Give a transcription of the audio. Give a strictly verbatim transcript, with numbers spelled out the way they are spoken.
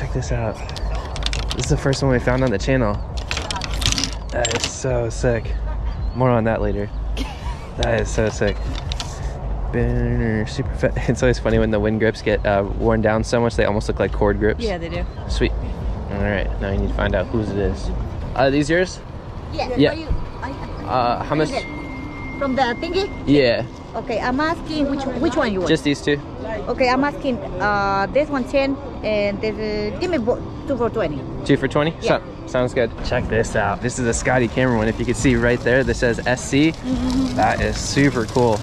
check this out. This is the first one we found on the channel. That is so sick. More on that later. That is so sick. Super fat. It's always funny when the wind grips get uh, worn down so much they almost look like cord grips. Yeah, they do. Sweet. All right, now you need to find out whose it is. Are these yours? Yeah. Yeah. You, I, I, Uh, how much? From the thingy? Yeah. Okay, I'm asking which which one you want. Just these two. Okay, I'm asking uh this one ten and this uh, give me bo- two for twenty. Two for twenty? Yeah. So, sounds good. Check this out. This is a Scotty camera one. If you can see right there, this says S C. That is super cool.